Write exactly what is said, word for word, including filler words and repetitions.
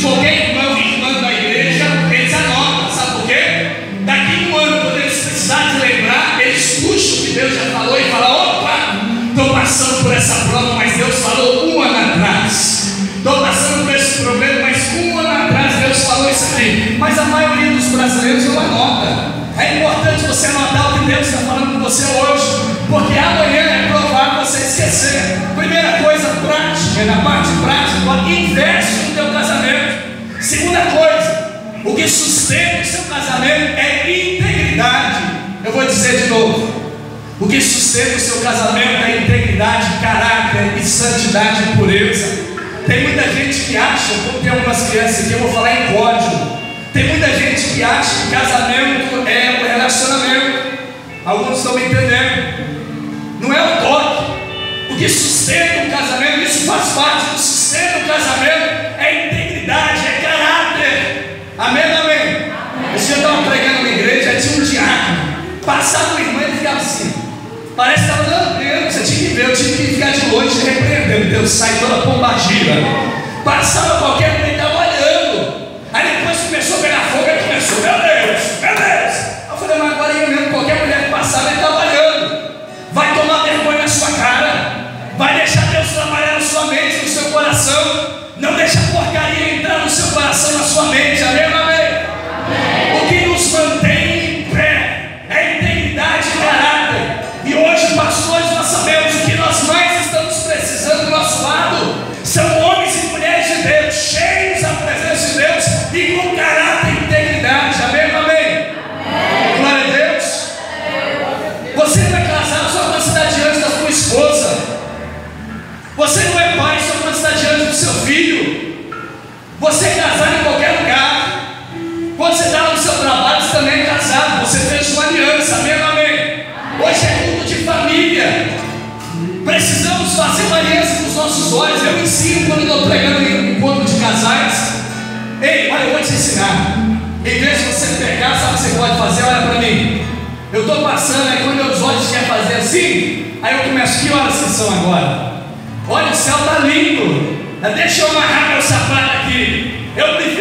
de qualquer irmão e irmã da igreja, eles anotam, sabe por quê? Daqui a um ano, quando eles precisarem de lembrar, eles puxam o que Deus já falou e falam: opa, estou passando por essa prova, mas Deus falou um ano atrás. Estou passando por esse problema, mas um ano atrás Deus falou isso aqui. Mas a maioria dos brasileiros não anota. É importante você anotar o que Deus está falando com você hoje, porque amanhã é provável você esquecer. Primeira coisa prática, na parte prática, investe no teu casamento. Segunda coisa, o que sustenta o seu casamento é integridade. Eu vou dizer de novo: o que sustenta o seu casamento é integridade, caráter e santidade e pureza. Tem muita gente que acha, como tem algumas crianças aqui, eu vou falar em código. Tem muita gente que acha que casamento é um relacionamento. Alguns estão me entendendo. Não é o toque. O que sustenta o casamento, isso faz parte do sustento do casamento, é integridade, é caráter. Amém, amém? amém. Esse dia eu estava pregando numa igreja, tinha um diácono. Passava o irmão e ficava assim. Parece que estava dando tempo, você tinha que ver, eu tive que ficar de longe repreendendo. Deus, sai toda pombagira. Passava qualquer coisa, ele estava olhando. Aí depois começou a pegar fogo, ele começou: meu Deus, meu Deus. Eu falei: mas agora eu mesmo, qualquer mulher que passava, ele estava olhando. Vai tomar vergonha na sua cara. Vai deixar Deus trabalhar na sua mente, no seu coração. Não deixa a porcaria entrar no seu coração, na sua mente. Amém, amém? amém. O que nos mantém em pé é integridade e caráter. E hoje, pastores, nós sabemos o que nós mais estamos precisando do nosso lado são homens e mulheres de Deus, cheios da presença de Deus e com caráter e integridade. Amém, amém? amém. Glória a Deus. Você não é casado só quando você está diante da sua esposa. Você não é pai só quando você está diante do seu filho. Você é casado em qualquer lugar. Quando você está no seu trabalho, você também é casado. Você fez uma aliança. Amém, amém? Hoje é culto de família. Precisamos fazer uma aliança com os nossos olhos. Eu ensino quando estou pregando em encontro de casais. Ei, olha, eu vou te ensinar. Em vez de você pegar, sabe o que você pode fazer? Olha para mim. Eu estou passando, aí quando meus olhos querem fazer assim, aí eu começo: que horas que são agora? Olha, o céu está lindo. Deixa eu amarrar meu sapato aqui. Eu prefiro